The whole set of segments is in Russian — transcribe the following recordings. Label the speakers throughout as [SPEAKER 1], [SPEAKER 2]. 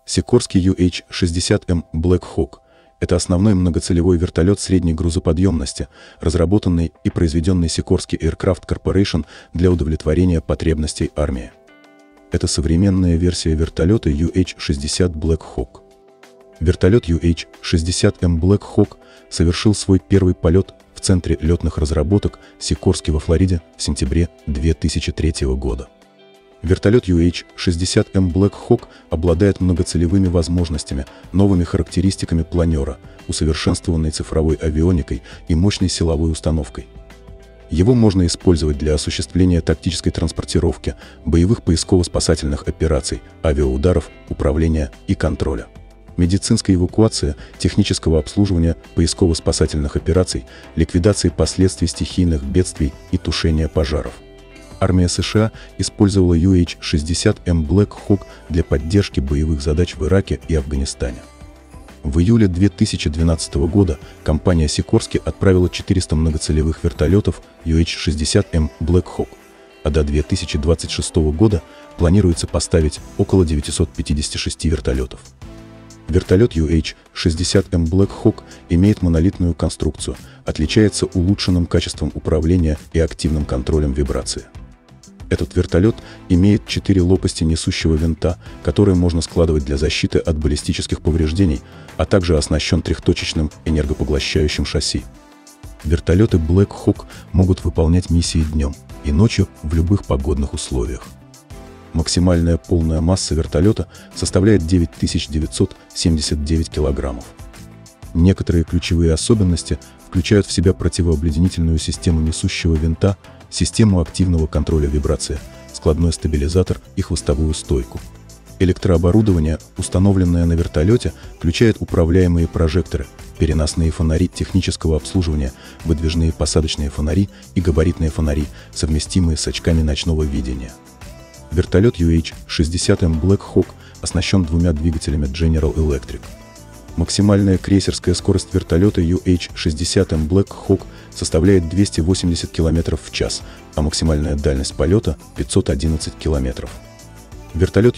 [SPEAKER 1] Sikorsky UH-60M Black Hawk – это основной многоцелевой вертолет средней грузоподъемности, разработанный и произведенный Sikorsky Aircraft Corporation для удовлетворения потребностей армии. Это современная версия вертолета UH-60 Black Hawk. Вертолет UH-60M Black Hawk совершил свой первый полет в Центре летных разработок Sikorsky во Флориде в сентябре 2003 года. Вертолет UH-60M Black Hawk обладает многоцелевыми возможностями, новыми характеристиками планера, усовершенствованной цифровой авионикой и мощной силовой установкой. Его можно использовать для осуществления тактической транспортировки, боевых поисково-спасательных операций, авиаударов, управления и контроля, медицинской эвакуации, технического обслуживания, поисково-спасательных операций, ликвидации последствий стихийных бедствий и тушения пожаров. Армия США использовала UH-60M Black Hawk для поддержки боевых задач в Ираке и Афганистане. В июле 2012 года компания Sikorsky отправила 400 многоцелевых вертолетов UH-60M Black Hawk, а до 2026 года планируется поставить около 956 вертолетов. Вертолет UH-60M Black Hawk имеет монолитную конструкцию, отличается улучшенным качеством управления и активным контролем вибрации. Этот вертолет имеет 4 лопасти несущего винта, которые можно складывать для защиты от баллистических повреждений, а также оснащен трехточечным энергопоглощающим шасси. Вертолеты Black Hawk могут выполнять миссии днем и ночью в любых погодных условиях. Максимальная полная масса вертолета составляет 9979 килограммов. Некоторые ключевые особенности включают в себя противообледенительную систему несущего винта, систему активного контроля вибрации, складной стабилизатор и хвостовую стойку. Электрооборудование, установленное на вертолете, включает управляемые прожекторы, переносные фонари технического обслуживания, выдвижные посадочные фонари и габаритные фонари, совместимые с очками ночного видения. Вертолет UH-60M Black Hawk оснащен 2 двигателями General Electric. Максимальная крейсерская скорость вертолета UH-60M Black Hawk составляет 280 км в час, а максимальная дальность полета – 511 км. Вертолет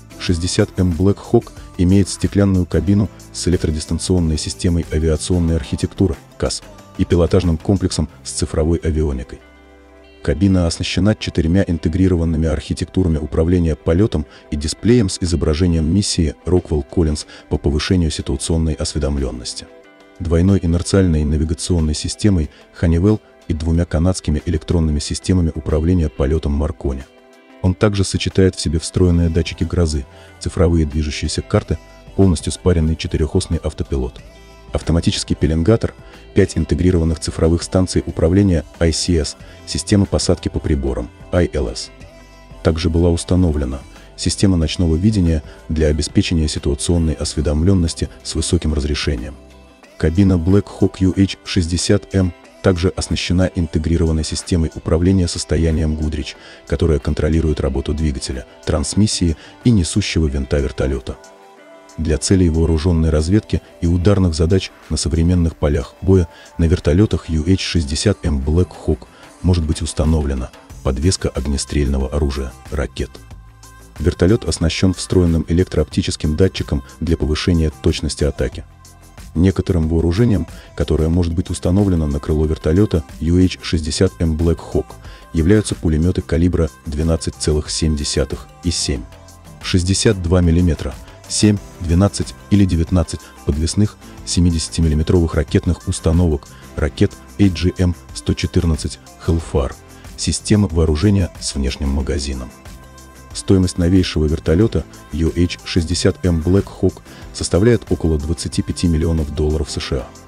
[SPEAKER 1] UH-60M Black Hawk имеет стеклянную кабину с электродистанционной системой авиационной архитектуры КАС и пилотажным комплексом с цифровой авионикой. Кабина оснащена 4 интегрированными архитектурами управления полетом и дисплеем с изображением миссии Rockwell Collins по повышению ситуационной осведомленности, двойной инерциальной навигационной системой Honeywell и 2 канадскими электронными системами управления полетом Marconi. Он также сочетает в себе встроенные датчики грозы, цифровые движущиеся карты, полностью спаренный 4-осный автопилот, автоматический пеленгатор, 5 интегрированных цифровых станций управления ICS, система посадки по приборам ILS. Также была установлена система ночного видения для обеспечения ситуационной осведомленности с высоким разрешением. Кабина Black Hawk UH-60M также оснащена интегрированной системой управления состоянием Goodrich, которая контролирует работу двигателя, трансмиссии и несущего винта вертолета. Для целей вооруженной разведки и ударных задач на современных полях боя на вертолетах UH-60M Black Hawk может быть установлена подвеска огнестрельного оружия, ракет. Вертолет оснащен встроенным электрооптическим датчиком для повышения точности атаки. Некоторым вооружением, которое может быть установлено на крыло вертолета UH-60M Black Hawk, являются пулеметы калибра 12,7 и 7, 62 мм, 7, 12 или 19 подвесных 70 мм ракетных установок, ракет AGM-114 Hellfire, системы вооружения с внешним магазином. Стоимость новейшего вертолета UH-60M Black Hawk составляет около $25 миллионов США.